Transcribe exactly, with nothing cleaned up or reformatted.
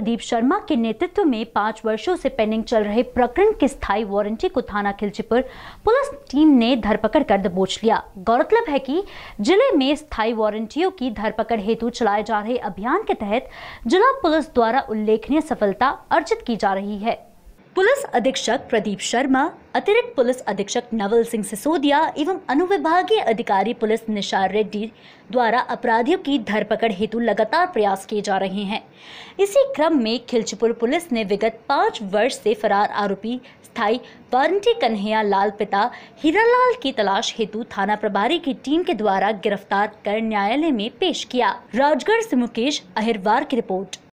प्रदीप शर्मा के नेतृत्व में पाँच वर्षों से पेंडिंग चल रहे प्रकरण की स्थायी वारंटी को थाना खिलचीपुर पुलिस टीम ने धरपकड़ कर दबोच लिया। गौरतलब है कि जिले में स्थायी वारंटियों की धरपकड़ हेतु चलाए जा रहे अभियान के तहत जिला पुलिस द्वारा उल्लेखनीय सफलता अर्जित की जा रही है। पुलिस अधीक्षक प्रदीप शर्मा, अतिरिक्त पुलिस अधीक्षक नवल सिंह सिसोदिया एवं अनुविभागीय अधिकारी पुलिस निशार रेड्डी द्वारा अपराधियों की धरपकड़ हेतु लगातार प्रयास किए जा रहे हैं। इसी क्रम में खिलचीपुर पुलिस ने विगत पाँच वर्ष से फरार आरोपी स्थायी वारंटी कन्हैया लाल पिता हीरालाल की तलाश हेतु थाना प्रभारी की टीम के द्वारा गिरफ्तार कर न्यायालय में पेश किया। राजगढ़ से मुकेश अहिरवार की रिपोर्ट।